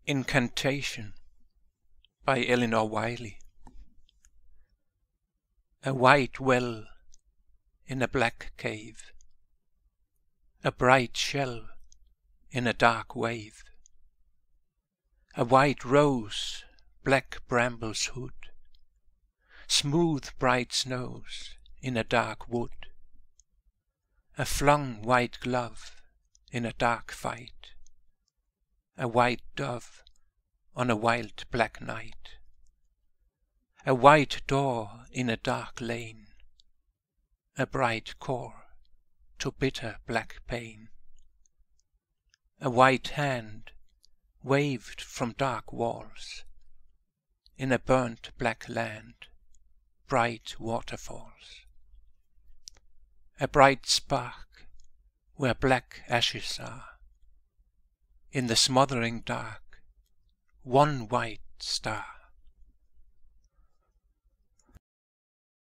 Incantation by Elinor Wylie. A white well in a black cave, a bright shell in a dark wave, a white rose, black brambles hood, smooth bright snows in a dark wood, a flung white glove in a dark fight, a white dove on a wild black night, a white door in a dark lane, a bright core to bitter black pain, a white hand waved from dark walls, in a burnt black land, bright waterfalls, a bright spark where black ashes are, in the smothering dark, one white star.